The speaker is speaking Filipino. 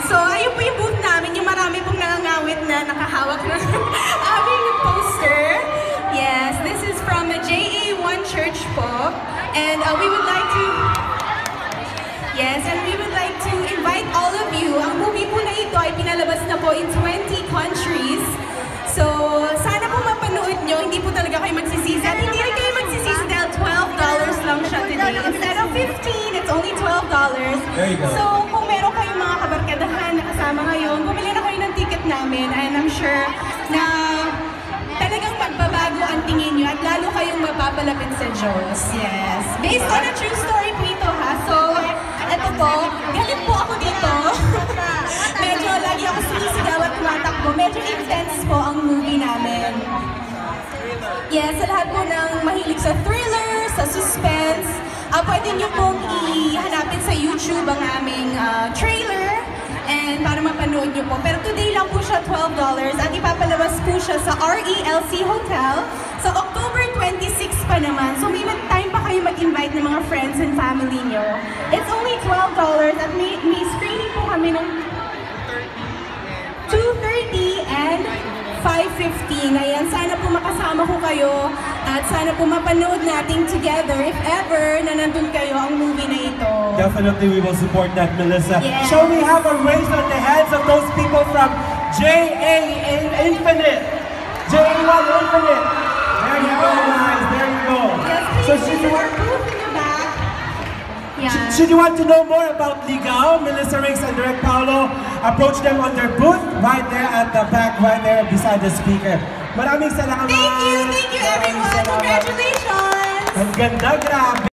So, ayun po yung booth namin, yung marami pong nangangawit na nakahawak ng aming poster. Yes, this is from a JA1 Church po. And we would like to... Yes, and we would like to invite all of you. Ang movie po na ito ay pinalabas na po in 20 countries. So, sana po mapanood nyo. Hindi po talaga kayo magsisisi. At hindi rin kayo magsisisi dahil $12 lang siya today. Instead of $15, it's only $12. There you go. So, kung meron kayong mga kabarkadahan na kasama ngayon, bumili na kayo ng ticket namin. And I'm sure na talagang magbabago ang tingin nyo at lalo kayong mapapalapit sa Diyos. Yes. Based on a true story po ito, ha? So, ito po, galit po ako dito. Medyo lagi ako sumisigaw at tumatakbo. Medyo intense po ang movie namin. Yes, sa lahat po ng mahilig sa thriller, sa suspense, pwede nyo pong ihanapin sa YouTube ang aming trailer and para mapanood nyo po. Pero today lang po siya $12 at ipapalabas po siya sa RELC Hotel sa October 26 pa naman. So may time pa kayo mag-invite ng mga friends and family nyo. It's only $12 at may screening po kami ng 2:30 and 5:15. Ayan, sana po makasama ko kayo at sana po mapanood natin together if ever na nandun kayo ang movie na ito. Definitely we will support that, Melissa. Yes. Shall we have a raise on the hands of those people from JA Infinite? JA1 Infinite. There you go, guys. There you go. Yes, please. So should you want... booth in the back. Yeah. Should you want to know more about Ligao, Melissa Riggs and Direk Paolo, approach them on their booth right there at the back, right there beside the speaker. Maraming salamat! Thank you everyone! Congratulations! Ang ganda, grabe!